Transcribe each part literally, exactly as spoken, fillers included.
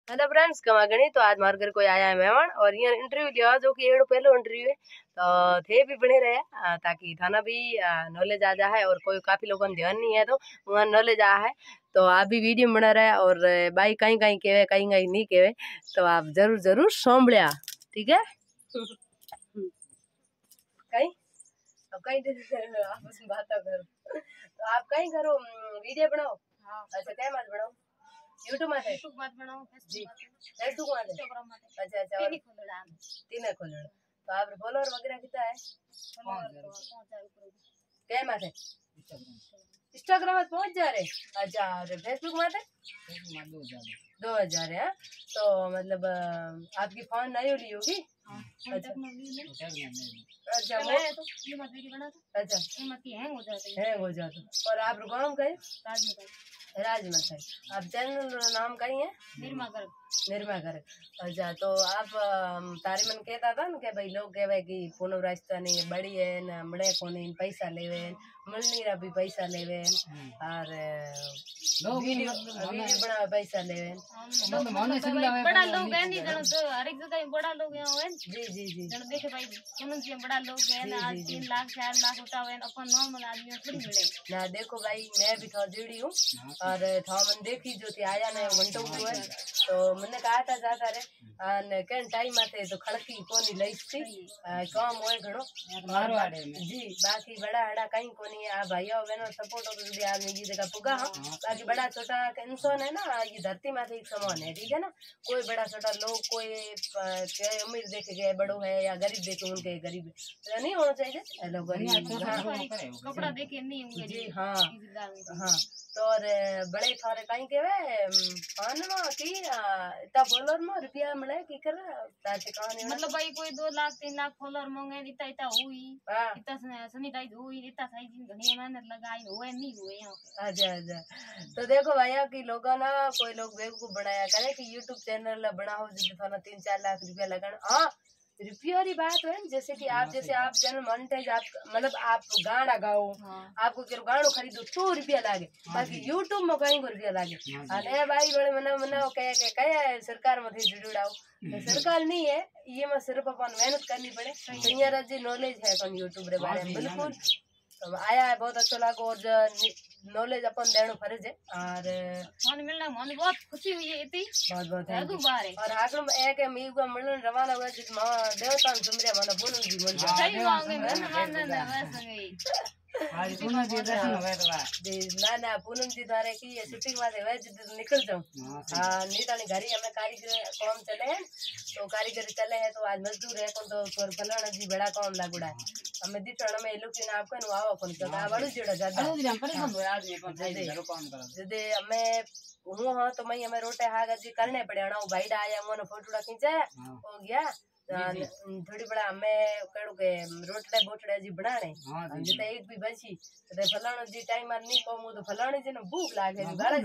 Hello friends कमा गणी तो आज मारे घर कोई आया है मेहमान और यहाँ इंटरव्यू लिया जो कि एड़ो पहलो इंटरव्यू है तो थे भी बने रहे आ, ताकि थाना भी नॉलेज आ जाए और कोई काफी लोगों को ध्यान नहीं है तो वहाँ नॉलेज आ है तो आप भी वीडियो बना रहे और भाई कहीं कहीं कहवे कहीं कहीं नहीं कहवे तो आप जरूर जरूर संभलिया ठीक है। कहीं अब कहीं आपस में बात करो तो आप कहीं करो वीडियो बनाओ। हाँ अच्छा क्या मत बनाओ यूट्यूब में यूट्यूब मत बनाओ जी फेसबुक में इंस्टाग्राम में अच्छा अच्छा तीन खोलड़ा तीन खोलड़ा तो आप फॉलोअर वगैरह कितना है क्या में है इंस्टाग्राम में पहुंच जा रहे अच्छा और फेसबुक में दो हजार है तो मतलब आपकी फोन नई ली होगी अच्छा अच्छा अच्छा हैंग हो जाते हैंग हो जाते और आप गाँव गए राजमा है आप चैनल नाम कहीं है निर्मा गर्ग निर्मा गर्ग अच्छा तो आप तारे मन कहता था ना कि भाई लोग कहवे कि पूनम राजस्थानी बड़ी है ना बड़े कोने पैसा लेवे मलनीरा भी पैसा लेवे और वीडियो वीडियो बना पैसा लेवे बड़ा लोग है नहीं जन तो हर एक जगह बड़ा लोग है जी जी जी जन देखे भाई पूनम जी बड़ा लोग है ना आज तीन लाख चार लाख उठावे अपन नॉर्मल आदमी थोड़ी मिले ना देखो भाई मैं भी थोड़ा जुड़ी हूँ और था मन देखी जो थी आया ने घंटो हुआ तो मैंने कहा था जाता रे અને કેન ટાઈમ માથે તો ખડકી કોની લઈશ થી કામ હોય ઘણો મારવાડે जी बाकी बड़ा बड़ा कहीं कोनी आ भाइयों बहनों सपोर्ट हो तो आदमी की जगह पुगा हाँ बाकी बड़ा छोटा इंसान है ना ये धरती माथे एक समान है ठीक है ना कोई बड़ा छोटा लोग कोई अमीर देखे गए बड़ो है या गरीब देखे उनके गरीब नहीं होना चाहिए लोग कपड़ा देखे नहीं होंगे जी हाँ हाँ तो और बड़े थारे कहीं के वे पान में की इतना फॉलोअर में रुपया मिले की कर ताते कहानी मतलब भाई कोई दो लाख तीन लाख फॉलोअर मांगे इतना इतना हुई इतना सैनिटाइज हुई इतना साइज घनी मेहनत लगाई हुए नहीं हुए यहाँ अच्छा अच्छा तो देखो भैया कि लोगों ना कोई लोग बेवकूफ बनाया करे कि यूट्यूब चैनल बनाओ जिससे थाना तीन चार लाख रुपया लगाना हाँ रुपया वाली बात है जैसे कि आप जैसे आप चैनल मोनेटाइज आप मतलब आप गाना गाओ हाँ। आपको केरो गानो खरीदो तो रुपया लागे बाकी यूट्यूब में कहीं को रुपया लागे अरे भाई बड़े मना मना कहे के कहे सरकार में जुड़ाओ सरकार नहीं है ये में सिर्फ अपन मेहनत करनी पड़े तो ये राज्य नॉलेज है अपन यूट्यूब रे बारे में बिल्कुल तो आया है बहुत अच्छा लगा और नॉलेज अपन देना फर्ज है और मन मिलना मन बहुत खुशी हुई है इतनी बहुत बहुत है और आखिर में एक है मीग का मिलन रवाना हुआ जिस मां देवता सुमरे माना पूनम जी मन सही मांगे मन मन वैसे आज पूनम जी दर्शन हुए तो ना ना पूनम जी द्वारा की ये शूटिंग वाले वे जिद निकल जाऊं हां नीतानी घरी हमें कारीगर काम चले हैं तो कारीगर चले हैं तो आज मजदूर है कौन तो पर फलाना जी बड़ा काम लागुड़ा है हमें दिटण में लोग ने आपको नु आवा कोन तो आ बड़ू जेड़ा ज्यादा हम परेशान हो आदमी पर घर काम करा जदे हमें हूं हां तो मैं हमें रोटे हागा जी करने पड़े ना भाई डा आया मोने फोटोड़ा खींचा हो गया थोड़ी बड़ा हमें कड़ू के रोटले बोटड़े जी बनाने जते एक भी बची तो फलाणो जी टाइम मार नहीं कोमू तो फलाणे जी ने भूख लागे गाला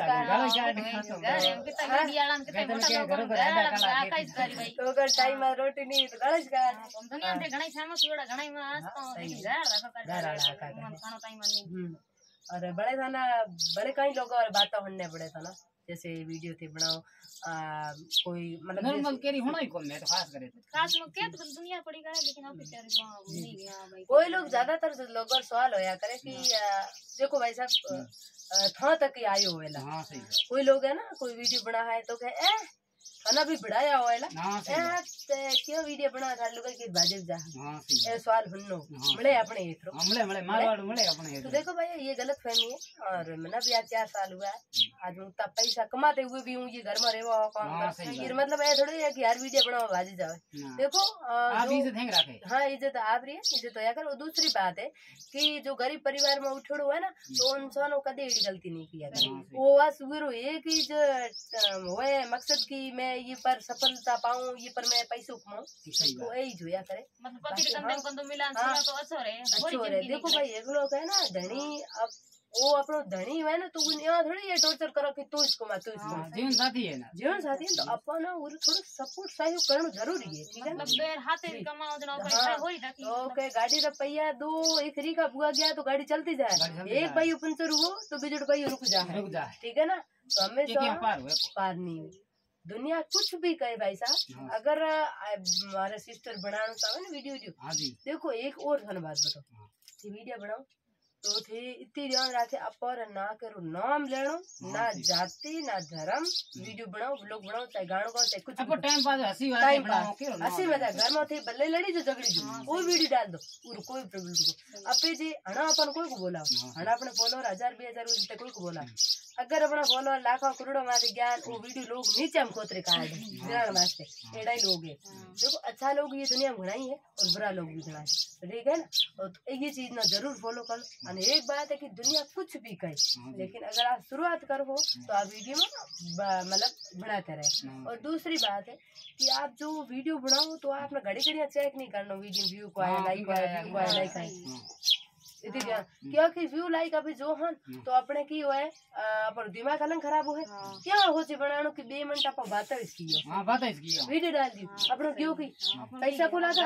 गाला कितना गड़ियाला कितना मोटा लोग गाला काई करी भाई तो अगर टाइम मार रोटी नहीं तो गाला का दुनिया में घणई फेमस होड़ा घणई में आस्तो लेकिन गाला गाला खानो टाइम मार नहीं और बड़े थाना बड़े कई लोग और बातें होने पड़े था ना जैसे वीडियो थे बनाओ आ, कोई मतलब नॉर्मल केरी होना ही कौन है तो खास करे खास में क्या तो दुनिया पड़ी गया लेकिन आप क्या नहीं गया भाई कोई लोग ज्यादातर लोग और सवाल होया करे कि देखो भाई साहब था तक ही आयो वेला हां सही कोई लोग है ना कोई वीडियो बना है तो कहे ए खाना भी बढ़ाया हुआ है ना क्यों वीडियो बना था लोग की बाजे जा हां सही ए सवाल हुन्नो मिले अपने एक हमले हमले मारवाड़ मिले अपने तो देखो भाई ये गलत फहमी है और मैंने भी आज चार साल हुआ है आज हूं तब पैसा कमाते हुए भी हूं ये घर में रहवा काम कर ये मतलब है थोड़ी है कि हर वीडियो बनाओ बाजे जावे देखो आप इज्जत हैंग रखे हां इज्जत आप रही है इज्जत होया कर दूसरी बात है कि जो गरीब परिवार में उठड़ो है ना तो इंसानों कदे एडी गलती नहीं किया करे वो बस वो एक ही जो होए मकसद की मैं ये पर सफलता पाऊं ये पर मैं पैसों कमाऊं तो यही जोया करे मतलब पति के कंधे कंधे मिलान तो अच्छा रहे अच्छा रहे देखो भाई एक लोग है ना धनी अब वो अपनो धनी है ना तो यहाँ थोड़ी ये टॉर्चर करो कि तू इसको मैं तू इसको जीवन साथी है ना जीवन साथी है तो अपन ना वो थोड़ा सपोर्ट सहयोग करना जरूरी है ठीक है मतलब बेर हाथे कमाओ जना पैसा होई रखी ओके गाड़ी रा पहिया दो एक री का बुआ गया तो गाड़ी चलती जाए एक भाई पंचर हुआ तो बिजड़ भाई रुक जा रुक जा ठीक है ना तो हमेशा पार नहीं दुनिया कुछ भी कहे भाई साहब, अगर हमारे सिस्टर बनाना चाहे ना वीडियो वीडियो, देखो एक और थाने बात बताओ, वीडियो बनाओ तो थे इतनी ध्यान रखे अपर ना करो नाम लेनो ना जाति ना धर्म, वीडियो बनाओ ब्लॉग बनाओ चाहे गाना गाओ चाहे कुछ अपन टाइम पास हंसी टाइम पास हंसी मजाक घर में थे बल्ले लड़ी जो झगड़ी जो वो वीडियो डाल दो और कोई प्रॉब्लम को अपे जी हना अपन कोई को बोला हना अपने फॉलोअर हजार बे हजार उसते कोई को बोला, अगर अपना फॉलोअर लाखों करोड़ों माथे ज्ञान वो वीडियो लोग नीचे हम खोतरे काट ज्ञान वास्ते एड़ा ही लोग है। देखो अच्छा लोग ये दुनिया में घना ही है और बुरा लोग भी घना है, ठीक है ना। और ये चीज ना जरूर फॉलो कर। एक बात है कि दुनिया कुछ भी कहे, लेकिन अगर आप शुरुआत करो तो आप वीडियो में मतलब बढ़ाते रहे। और दूसरी बात है कि आप जो वीडियो बनाओ तो आपने घड़ी घड़ी चेक नहीं करना वीडियो व्यू को आया लाइक आया व्यू आया लाइक आया इतनी, क्योंकि व्यू लाइक अभी जो हन तो अपने की हुआ है अपन दिमाग अलग खराब हुए क्या हो ची बनानो कि बे मिनट आप बात इसकी हां बात इसकी वीडियो डाल दी अपने क्यों की पैसा को लगा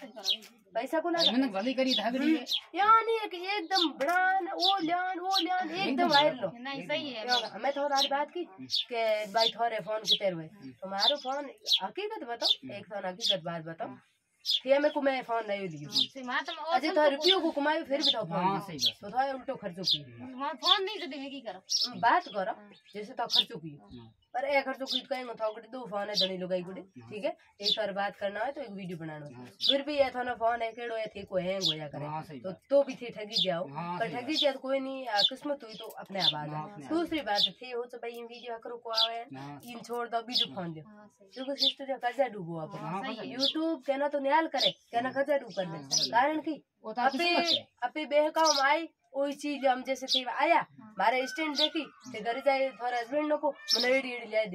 पैसा को लगा मैंने भली करी था भी यानी है कि एकदम बनान वो ल्यान वो ल्यान एकदम वायरल लो नहीं सही है। मैं थोड़ी बात की के भाई थोड़े फोन की तेरे हुए तुम्हारो फोन हकीकत बताओ एक फोन हकीकत बात बताओ ये मेरे को मैं फोन नहीं लियो अजय तो रुपयों को कमाई फिर भी तो फोन तो थोड़ा उल्टो खर्चो की फोन नहीं तो देवे की करो बात करो जैसे तो खर्चो की पर एक खर्चो की कहेंगे तो दो फोन है धनी लोग गुड़ी ठीक है एक बार बात करना है तो एक वीडियो बनाना है फिर भी ये थाना फोन है केड़ो है थी कोई हैंग होया करे तो तो भी थे ठगी जाओ पर ठगी जाए कोई नहीं किस्मत हुई तो अपने आप आ जाए। दूसरी बात थी हो तो भाई वीडियो करो को आवे इन छोड़ दो बीजो फोन दो देखो सिस्टर कर्जा डूबो आप यूट्यूब कहना तो न्याल करे कहना कर्जा डूब कर दे कारण की अपे अपे बेहकाव में आई वही चीज हम जैसे थी आया मारे स्टैंड देखी ते घर जाए थोड़ा हस्बैंड नो को मने एडी एडी ले दी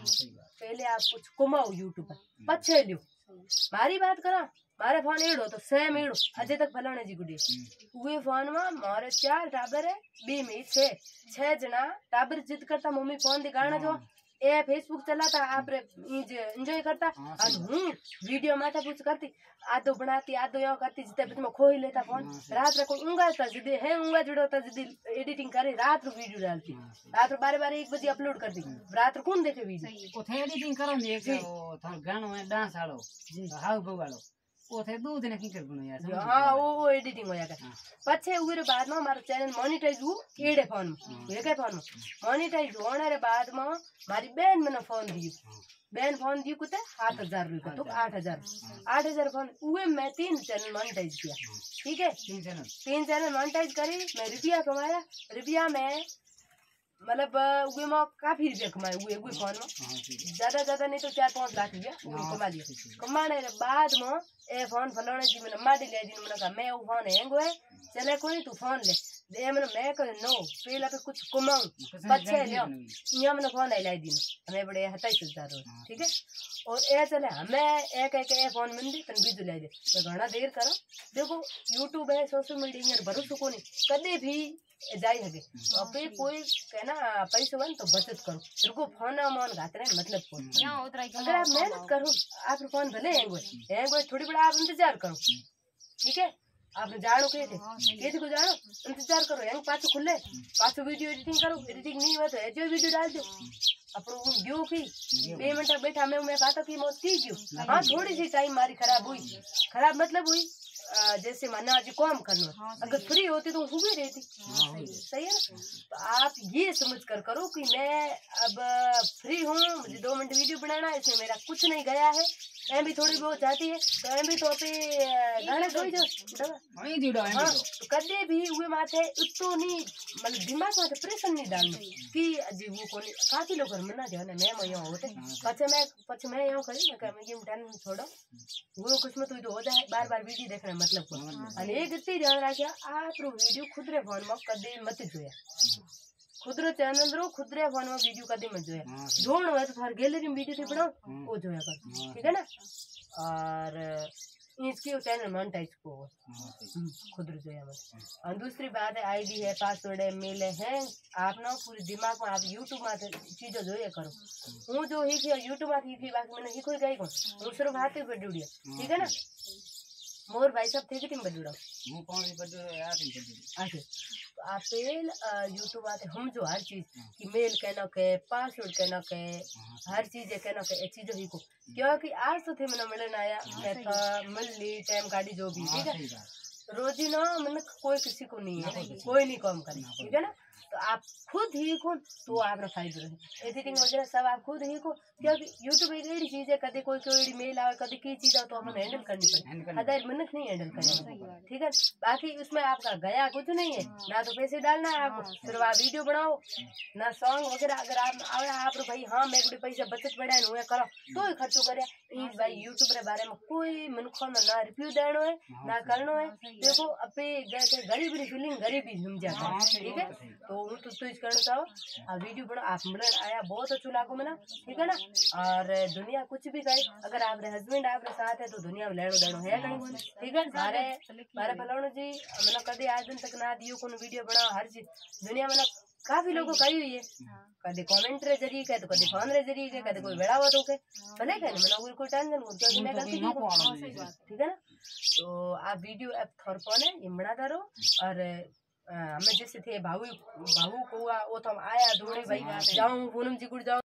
पहले आप कुछ कमाओ यूट्यूब पर पछे लियो मारी बात करा मारे फोन एड़ो तो सेम एड़ो अजय तक फलाने जी गुडी वे फोन में मारे चार टाबर है बी में छे छह जना टाबर जिद करता मम्मी फोन दिखाना जो ए फेसबुक चलाता आप एंजॉय करता और हूँ वीडियो माथा पूछ करती आधो बनाती आधो यो करती जिते बीच में खोई लेता फोन रात रे कोई उंगा था जिदे है उंगा जुड़ो था जिदे एडिटिंग करे रात रो वीडियो डालती रात रो बारे बारे एक बजे अपलोड करती रात रो कौन देखे वीडियो ओ थे एडिटिंग करो ने एक ओ थार गानो है डांस आलो हाउ बवालो ओ थे दो दिन की कर बनो यार हां वो वो एडिटिंग होया कर पछे उरे बाद में मारो चैनल मोनेटाइज हु एडे फोन में एके फोन में मोनेटाइज होने रे बाद में मारी बहन मने फोन दियो बहन फोन दियो कुते सात हजार रुपये तो आठ हजार आठ हजार फोन उए मैं तीन चैनल मोनेटाइज किया ठीक है तीन चैनल तीन चैनल मोनेटाइज करी मैं रुपया कमाया रुपया में मतलब उगे में काफी रुपया कमाए हुए उगे फोन में ज्यादा ज्यादा नहीं तो चार पाँच लाख रुपया कमा लिया कमाने के बाद में ए फोन फलाने जी मैंने माटी ले दी मैंने कहा मैं वो फोन हैंग हुए चले कोई तू फोन ले दे मैंने मैं कह नो पहले पे कुछ कमाऊं पछे लियो यहाँ मैंने फोन लाई दी हमें बड़े सत्ताईस हजार ठीक है और ए चले हमें एक एक ए फोन मिल दी तन बीजू ले दे मैं घना देर करा देखो यूट्यूब है सोशल मीडिया भरोसा को नहीं कदे भी जाई हगे अपे कोई कहना पैसे वन तो बचत करो रुको फोन मन घातरे मतलब को अगर आप मेहनत करो आप फोन भले हैंग हैंग थोड़ी बड़ा आप इंतजार करो ठीक है आपने जानो के थे के को जानो इंतजार करो हैंग पाछो खुले पाछो वीडियो एडिटिंग करो एडिटिंग नहीं हुआ तो जो वीडियो डाल दो अपनो गयो की बे मिनट बैठा मैं मैं बात की मौत की गयो हां थोड़ी सी टाइम मारी खराब हुई खराब मतलब हुई जैसे माना आज काम करना अगर फ्री होती तो वो भी रहती सही है ना। तो आप ये समझ कर करो कि मैं अब फ्री हूँ मुझे दो मिनट वीडियो बनाना है इसमें मेरा कुछ नहीं गया है एम भी थोड़ी बहुत जाती है तो एम भी तो अपने गाने थोड़ी जो हाँ तो कदे भी हुए माथे इतो नहीं मतलब दिमाग माथे प्रेशर नहीं डालना कि जी वो कौन काफी लोग घर में ना जाने मैं मैं यहाँ होते पचे मैं पचे मैं यहाँ करी मैं मैं ये टेंशन छोड़ो वो कुछ में तो हो जाए बार बार वीडियो देखने मतलब को અને એક રીતે ध्यान रखिया आप रो वीडियो खुद रे फोन में कदे मत जोया खुद रो चैनल रो खुद रे फोन में वीडियो कदे मत जोया जोन हो तो थार गैलरी में वीडियो थे बनाओ वो जोया कर ठीक है ना। और इसकी चैनल मोनेटाइज को खुद रो जोया मत। और दूसरी बात है आईडी है पासवर्ड है मेल है आप ना पूरे दिमाग में आप यूट्यूब में चीजों जोया करो हूँ जो ही यूट्यूब में ही बाकी मैंने ही कोई गई को दूसरों बातें पर जुड़िया ठीक है ना। मोर भाई साहब थे कि तुम बजुड़ा હું પાંચ બજો આ તીન બજો अच्छा तो आप पेल यूट्यूब आते हम जो हर चीज कि मेल कहना के पासवर्ड कहना के हर चीज कहना के ये चीजों ही को क्योंकि आज तो थे मैंने मिलन आया कहता मिल ली टाइम गाड़ी जो भी ठीक है रोजी ना मन कोई किसी को नहीं है कोई नहीं काम करे ठीक है ना तो आप खुद ही को तो आपने फायदो रहे एडिटिंग वगैरह सब आप खुद ही को क्योंकि यूट्यूब एक ऐसी चीज है कभी कोई कोई मेल आवे कभी की चीज आवे तो अपन हैंडल करनी पड़े अदर मनक नहीं हैंडल करेगा ठीक है बाकी उसमें आपका गया कुछ नहीं है ना तो पैसे डालना है आपको सिर्फ आप वीडियो बनाओ ना सॉन्ग वगैरह अगर आप आवे आप भाई हाँ मैं बड़े पैसे बचत पड़ा है वो करो तो ही खर्चो करे इस भाई यूट्यूब रे बारे में कोई मनखो ना रिव्यू देनो है ना करनो है देखो अपे गरीब री फीलिंग गरीबी समझा ठीक है तो हूँ तो स्विच करना चाहो आ वीडियो बना आप मिलन आया बहुत अच्छा लागो मैंने ठीक है ना और दुनिया कुछ भी कहे अगर आप हस्बैंड आप साथ है तो दुनिया में लेनो देनो है कहीं ठीक है मारे मारे फलाणो जी मैंने कभी आज दिन तक ना दियो कोनो वीडियो बनाओ हर चीज दुनिया में काफी लोगों कही हुई है कभी कमेंट रे जरिए कहे तो कभी फोन रे जरिए कहे कभी कोई बेड़ावा तो के भले कहे मैंने कोई टेंशन को क्योंकि मैं गलती की ठीक है ना तो आप वीडियो ऐप थोर कौन है ये बना करो और हमें जैसे थे भाऊ भाऊ को वो तो हम आया दौड़े भाई जाऊं पूनम जी गुड़ जाऊं